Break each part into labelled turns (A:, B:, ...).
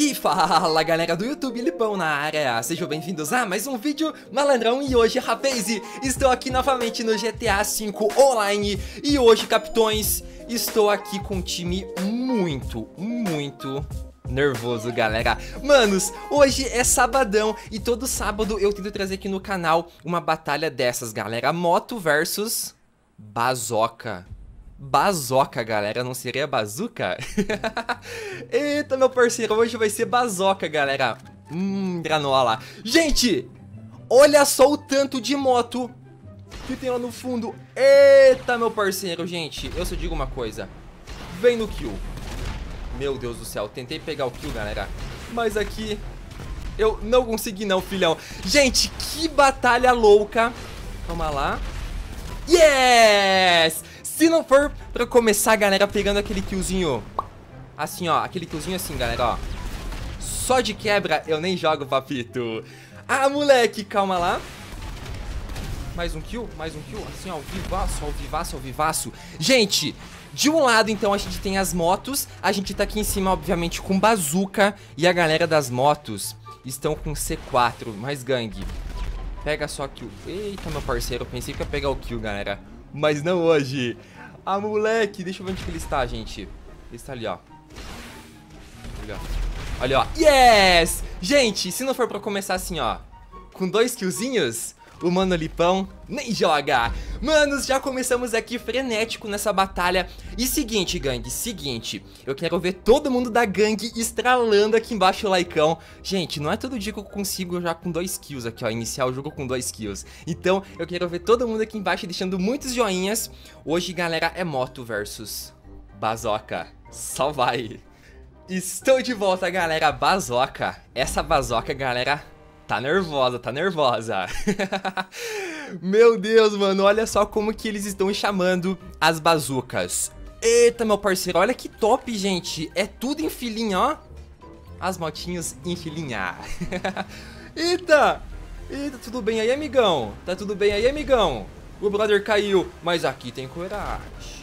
A: E fala galera do YouTube, Lipão na área, sejam bem-vindos a mais um vídeo malandrão. E hoje, rapaz, estou aqui novamente no GTA V Online. E hoje, capitões, estou aqui com um time muito nervoso, galera. Manos, hoje é sabadão e todo sábado eu tento trazer aqui no canal uma batalha dessas, galera. Moto versus Bazoca. Bazoca, galera, não seria bazuca? Eita, meu parceiro, hoje vai ser bazoca, galera. Granola. Gente, olha só o tanto de moto que tem lá no fundo. Eita, meu parceiro, gente, eu só digo uma coisa. Vem no kill. Meu Deus do céu, tentei pegar o kill, galera, mas aqui eu não consegui não, filhão. Gente, que batalha louca. Calma lá. Yes! Se não for pra começar, galera, pegando aquele killzinho assim, ó, aquele killzinho assim, galera, ó, só de quebra eu nem jogo, papito. Ah, moleque, calma lá. Mais um kill, assim, ó, ao vivaço, ao vivaço, ao vivaço. Gente, de um lado, então, a gente tem as motos. A gente tá aqui em cima, obviamente, com bazuca. E a galera das motos estão com C4, mais gangue. Pega só kill. Eita, meu parceiro, eu pensei que ia pegar o kill, galera, mas não hoje. Ah, moleque, deixa eu ver onde que ele está, gente. Ele está ali, ó. Olha, ó. Yes! Gente, se não for pra começar assim, ó, com 2 killzinhos, o mano Lipão nem joga. Manos, já começamos aqui frenético nessa batalha. E seguinte, gangue, seguinte, eu quero ver todo mundo da gangue estralando aqui embaixo o likeão. Gente, não é todo dia que eu consigo já com 2 kills aqui, ó, iniciar o jogo com 2 kills. Então, eu quero ver todo mundo aqui embaixo deixando muitos joinhas. Hoje, galera, é moto versus bazoca. Só vai. Estou de volta, galera, bazoca. Essa bazoca, galera, tá nervosa, tá nervosa. Meu Deus, mano, olha só como que eles estão chamando as bazucas. Eita, meu parceiro, olha que top, gente. É tudo em filinha, ó. As motinhas em filinha. Eita, eita, tudo bem aí, amigão? Tá tudo bem aí, amigão? O brother caiu, mas aqui tem coragem.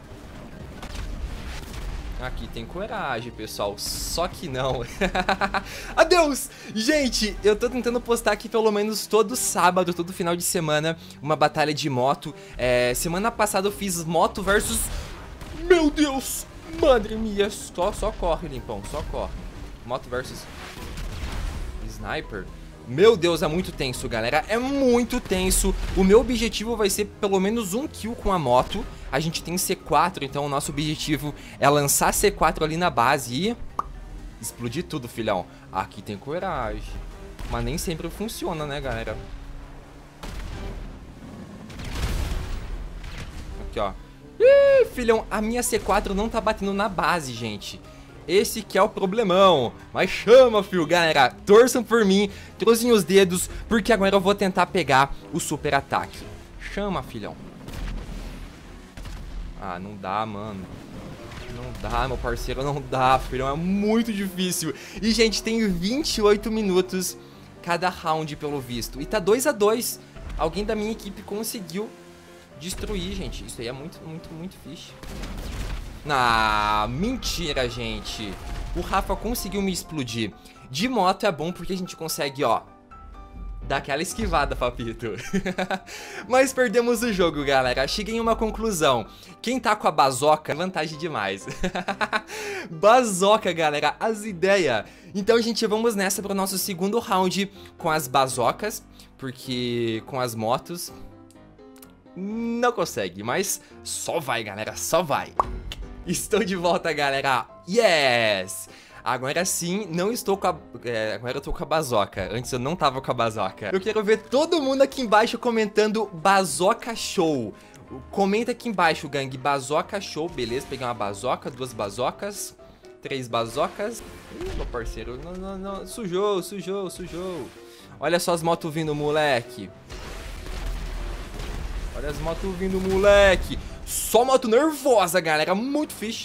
A: Aqui tem coragem, pessoal, só que não. Adeus! Gente, eu tô tentando postar aqui pelo menos todo sábado, todo final de semana, uma batalha de moto. Semana passada eu fiz moto versus... Meu Deus! Madre minha! Só corre, Limpão, só corre. Moto versus... Sniper. Meu Deus, é muito tenso, galera, é muito tenso. O meu objetivo vai ser pelo menos um kill com a moto. A gente tem C4, então o nosso objetivo é lançar C4 ali na base e explodir tudo, filhão. Aqui tem coragem, mas nem sempre funciona, né, galera? Aqui, ó. Ih, filhão, a minha C4 não tá batendo na base, gente. Esse que é o problemão. Mas chama, fio, galera. Torçam por mim, cruzem os dedos, porque agora eu vou tentar pegar o super ataque. Chama, filhão. Ah, não dá, mano. Não dá, meu parceiro, não dá, filhão. É muito difícil. E, gente, tem 28 minutos cada round, pelo visto. E tá 2 a 2. Alguém da minha equipe conseguiu destruir, gente. Isso aí é muito fixe. Ah, mentira, gente. O Rafa conseguiu me explodir. De moto é bom porque a gente consegue, ó, dar aquela esquivada, papito. Mas perdemos o jogo, galera. Cheguei em uma conclusão. Quem tá com a bazoca, vantagem demais. Bazoca, galera, as ideias. Então, gente, vamos nessa pro nosso segundo round com as bazocas, porque com as motos não consegue, mas só vai, galera, só vai. Estou de volta, galera. Yes! Agora sim, não estou com a... agora eu tô com a bazoca. Antes eu não tava com a bazoca. Eu quero ver todo mundo aqui embaixo comentando bazoca show. Comenta aqui embaixo, gangue, bazoca show. Beleza, peguei uma bazoca, 2 bazocas, 3 bazocas. Ih, meu parceiro, não. Sujou. Olha só as motos vindo, moleque. Olha as motos vindo, moleque. Só moto nervosa, galera. Muito fixe.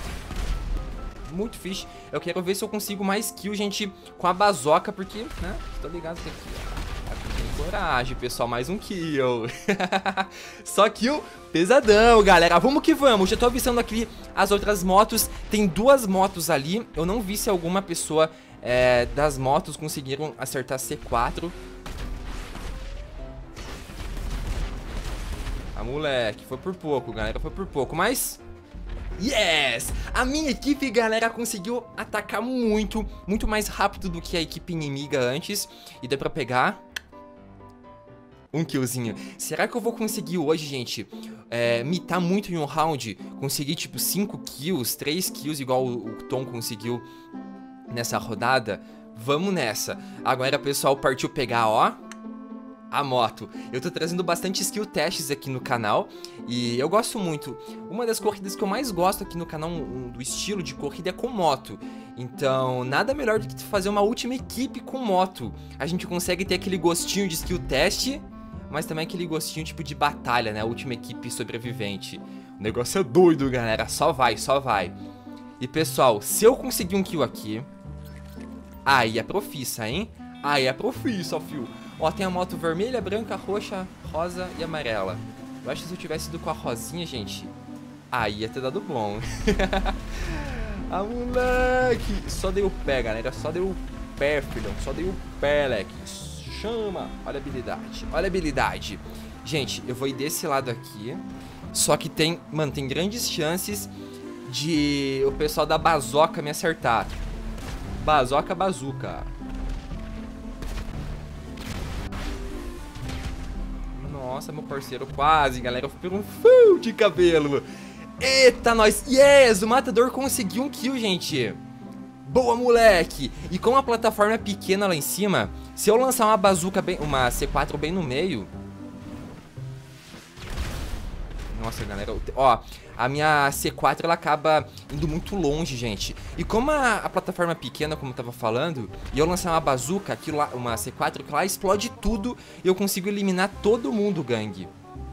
A: Muito fixe. Eu quero ver se eu consigo mais kill, gente, com a bazoca, porque, né, tô ligado que aqui Coragem, pessoal, mais um kill. Só kill pesadão, galera. Vamos que vamos. Já tô avisando aqui as outras motos. Tem 2 motos ali. Eu não vi se alguma pessoa das motos conseguiram acertar C4. Ah, moleque, foi por pouco, galera. Foi por pouco, mas... Yes! A minha equipe, galera, conseguiu atacar muito mais rápido do que a equipe inimiga antes. E deu pra pegar um killzinho. Será que eu vou conseguir hoje, gente, mitar muito em um round? Conseguir, tipo, 5 kills, 3 kills, igual o Tom conseguiu nessa rodada? Vamos nessa. Agora, pessoal, partiu pegar, ó, a moto. Eu tô trazendo bastante skill tests aqui no canal e eu gosto muito. Uma das corridas que eu mais gosto aqui no canal do estilo de corrida é com moto. Então, nada melhor do que fazer uma última equipe com moto. A gente consegue ter aquele gostinho de skill test, mas também aquele gostinho tipo de batalha, né? A última equipe sobrevivente. O negócio é doido, galera. Só vai, só vai. E, pessoal, se eu conseguir um kill aqui... Aí é profissa, hein? Aí é profissa, fio. Ó, tem a moto vermelha, branca, roxa, rosa e amarela. Eu acho que se eu tivesse ido com a rosinha, gente, aí ia ter dado bom. Ah, moleque. Só dei o pé, galera. Só dei o pé, filhão. Só dei o pé, leque. Chama. Olha a habilidade. Olha a habilidade. Gente, eu vou ir desse lado aqui. Só que tem, mano, tem grandes chances de o pessoal da bazoca me acertar. Bazoca, bazuca. Nossa, meu parceiro, quase, galera. Eu fui por um fio de cabelo. Eita, nós. Yes, o matador conseguiu um kill, gente. Boa, moleque. E como a plataforma é pequena lá em cima, se eu lançar uma bazuca, uma C4 bem no meio... Nossa, galera. Ó, a minha C4, ela acaba indo muito longe, gente. E como a plataforma é pequena, como eu tava falando, e eu lançar uma bazuca, aquilo lá, uma C4, que lá explode tudo e eu consigo eliminar todo mundo, gangue.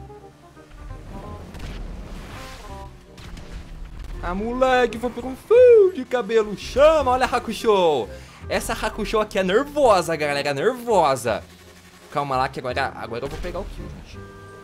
A: Ah, moleque, foi por um fio de cabelo. Chama, olha a Hakusho. Essa Hakusho aqui é nervosa, galera, nervosa. Calma lá que agora eu vou pegar o kill, gente.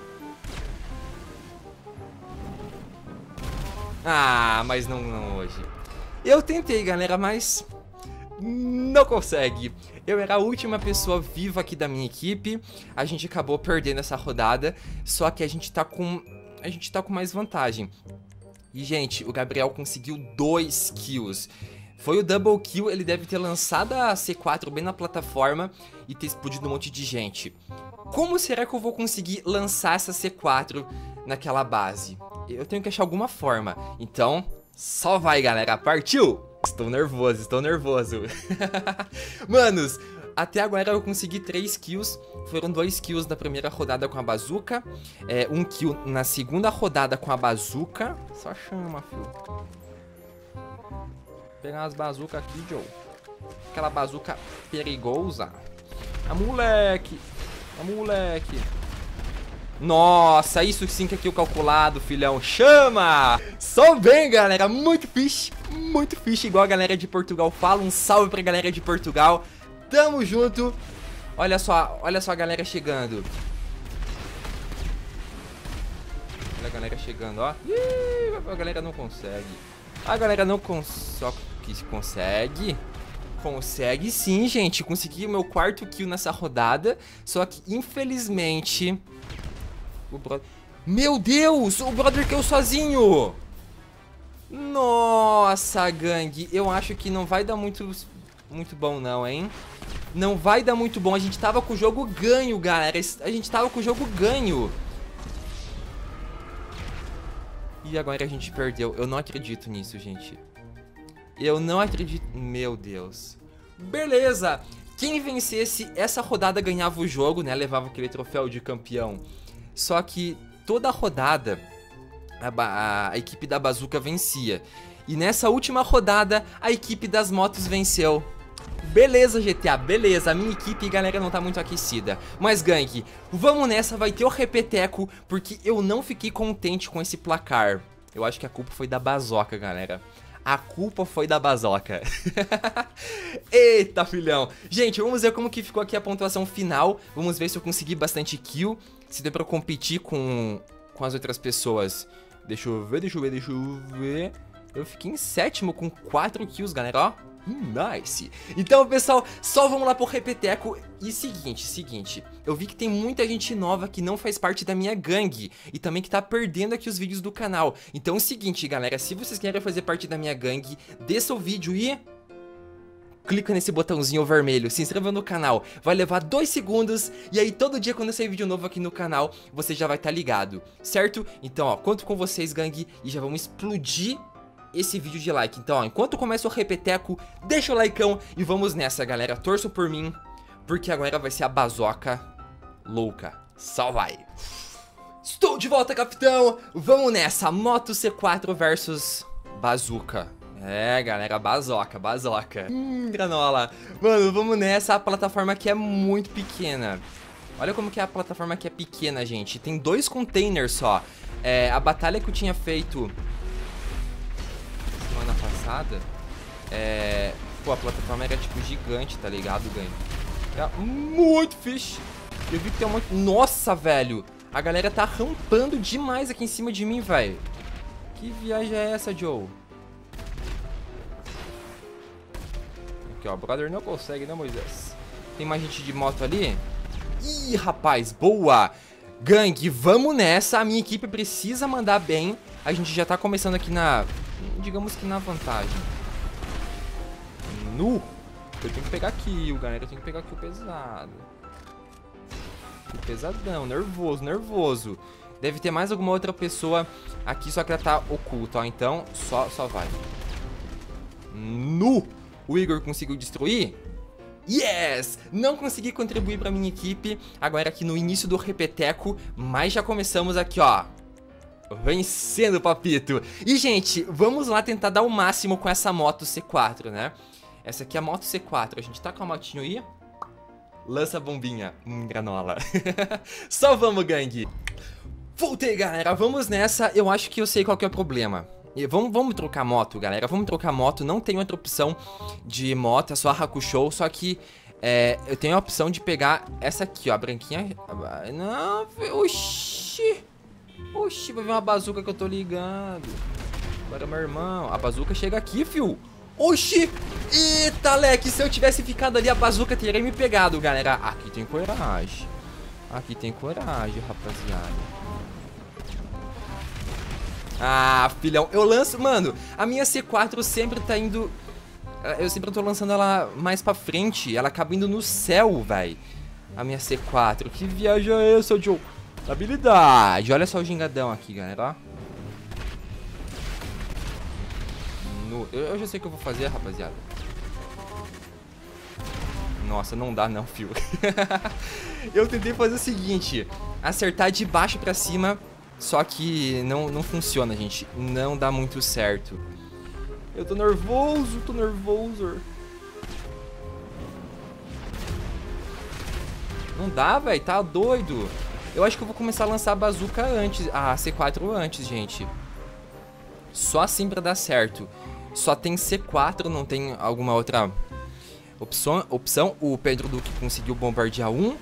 A: Ah, mas não hoje. Eu tentei, galera, mas não consegue. Eu era a última pessoa viva aqui da minha equipe. A gente acabou perdendo essa rodada. Só que a gente tá com mais vantagem. E, gente, o Gabriel conseguiu 2 kills. Foi o double kill, ele deve ter lançado a C4 bem na plataforma e ter explodido um monte de gente. Como será que eu vou conseguir lançar essa C4 naquela base? Eu tenho que achar alguma forma. Então, só vai, galera. Partiu! Estou nervoso, estou nervoso. Manos, até agora eu consegui 3 kills. Foram 2 kills na primeira rodada com a bazuca. 1 kill na segunda rodada com a bazuca. Só chama, filho. Vou pegar umas bazucas aqui, Joe. Aquela bazuca perigosa. A moleque. A moleque. Nossa, isso sim que é kill calculado, filhão. Chama! Só bem, galera. Muito fixe, igual a galera de Portugal fala. Um salve pra galera de Portugal. Tamo junto. Olha só a galera chegando. Olha a galera chegando, ó. Ih, a galera não consegue. A galera não consegue. Consegue sim, gente. Consegui o meu 4º kill nessa rodada. Só que, infelizmente... O brother... Meu Deus! O brother caiu sozinho! Nossa, gangue. Eu acho que não vai dar muito bom não, hein? Não vai dar muito bom. A gente tava com o jogo ganho, galera. A gente tava com o jogo ganho. E agora a gente perdeu. Eu não acredito nisso, gente. Eu não acredito... Meu Deus. Beleza. Quem vencesse essa rodada ganhava o jogo, né? Levava aquele troféu de campeão. Só que toda rodada a equipe da bazuca vencia. E nessa última rodada a equipe das motos venceu. Beleza, GTA, beleza. A minha equipe, galera, não tá muito aquecida. Mas, gangue, vamos nessa, vai ter o repeteco, porque eu não fiquei contente com esse placar. Eu acho que a culpa foi da bazoca, galera. a culpa foi da Bazoca. Eita, filhão. Gente, vamos ver como que ficou aqui a pontuação final. Vamos ver se eu consegui bastante kill, se deu pra competir com as outras pessoas. Deixa eu ver. Eu fiquei em sétimo com 4 kills, galera, ó. Nice. Então, pessoal, só vamos lá pro repeteco. E seguinte, eu vi que tem muita gente nova que não faz parte da minha gangue e também que tá perdendo aqui os vídeos do canal. Então é o seguinte, galera, se vocês querem fazer parte da minha gangue, desça o vídeo e clica nesse botãozinho vermelho, se inscreva no canal. Vai levar 2 segundos e aí todo dia quando sair vídeo novo aqui no canal, você já vai estar ligado, certo? Então, ó, conto com vocês, gangue, e já vamos explodir esse vídeo de like. Então, ó, enquanto começa o repeteco, deixa o likeão e vamos nessa, galera. Torçam por mim, porque agora vai ser a Bazoca louca. Só vai. Estou de volta, capitão. Vamos nessa, Moto C4 versus Bazooka. É, galera, Bazoca. Granola. Mano, vamos nessa. A plataforma aqui é muito pequena. Olha como que a plataforma aqui é pequena, gente. Tem 2 containers só. A batalha que eu tinha feito semana passada, pô, a plataforma era tipo gigante, tá ligado, ganho? Era muito fish. Eu vi que tem um monte... Nossa, velho, a galera tá rampando demais aqui em cima de mim, velho. Que viagem é essa, Joe? Aqui, ó, brother não consegue, né, Moisés? Tem mais gente de moto ali? Ih, rapaz, boa! Gangue, vamos nessa, a minha equipe precisa mandar bem. A gente já tá começando aqui digamos que na vantagem. Eu tenho que pegar kill, galera. Eu tenho que pegar kill pesado. Kill pesadão, nervoso. Deve ter mais alguma outra pessoa aqui, só que ela tá oculta, ó. Então, só vai. O Igor conseguiu destruir? Yes! Não consegui contribuir pra minha equipe. Agora aqui no início do repeteco, mas já começamos aqui, ó, vencendo, papito. E, gente, vamos lá tentar dar o máximo com essa moto C4, né? Essa aqui é a moto C4. A gente tá com a motinho aí. Lança a bombinha. Granola. Só vamos, gangue. Voltei, galera. Vamos nessa. Eu acho que eu sei qual que é o problema. E vamos trocar moto, galera. Vamos trocar moto. Não tem outra opção de moto. É só a Hakusho. Só que eu tenho a opção de pegar essa aqui, ó. A branquinha. Não, oxi. Oxi, vai vir uma bazuca que eu tô ligando. Agora, meu irmão, a bazuca chega aqui, fio. Oxi. Eita, leque, se eu tivesse ficado ali, a bazuca teria me pegado, galera. Aqui tem coragem. Rapaziada. Ah, filhão, eu lanço, mano, a minha C4 sempre tá indo... Eu sempre tô lançando ela mais pra frente. Ela acaba indo no céu, velho. A minha C4, que viagem é essa, Joe? Habilidade. Olha só o gingadão aqui, galera. Eu já sei o que eu vou fazer, rapaziada. Nossa, não dá não, fio. Eu tentei fazer o seguinte: acertar de baixo pra cima. Só que não funciona, gente. Não dá muito certo. Eu tô nervoso, Não dá, velho. Tá doido. Eu acho que eu vou começar a lançar a bazuca antes. A C4 antes, gente. Só assim pra dar certo. Só tem C4, não tem alguma outra opção. O Pedro Duque conseguiu bombardear um.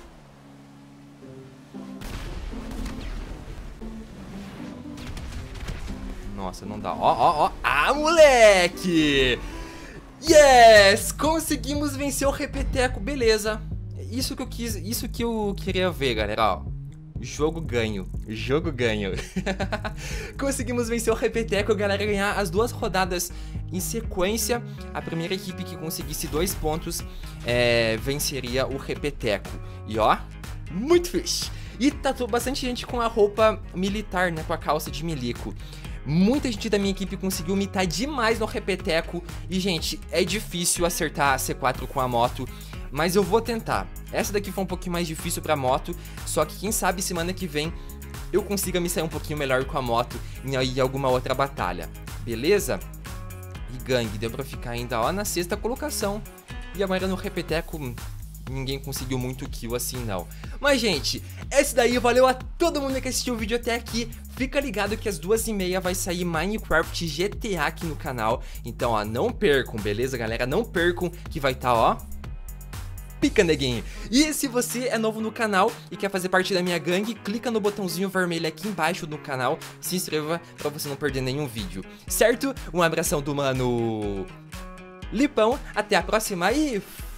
A: Nossa, não dá. Ó. Ah, moleque! Yes! Conseguimos vencer o repeteco, beleza. Isso que eu quis, isso que eu queria ver, galera, ó. Jogo ganho. Conseguimos vencer o repeteco, galera, ganhar as 2 rodadas em sequência. A primeira equipe que conseguisse 2 pontos venceria o repeteco. E ó, muito fixe. E tá bastante gente com a roupa militar, né, com a calça de milico. Muita gente da minha equipe conseguiu mitar demais no repeteco. E, gente, é difícil acertar a C4 com a moto, mas eu vou tentar. Essa daqui foi um pouquinho mais difícil pra moto, só que quem sabe semana que vem eu consiga me sair um pouquinho melhor com a moto em alguma outra batalha, beleza? E gangue, deu pra ficar ainda, ó, na 6ª colocação. E agora no repeteco, ninguém conseguiu muito kill assim não. Mas gente, esse daí valeu a todo mundo que assistiu o vídeo até aqui. Fica ligado que às 2h30 vai sair Minecraft GTA aqui no canal. Então ó, não percam, beleza galera? Não percam que vai estar ó, pica neguinho. E se você é novo no canal e quer fazer parte da minha gangue, clica no botãozinho vermelho aqui embaixo do canal, se inscreva pra você não perder nenhum vídeo, certo? Um abração do mano Lipão, até a próxima e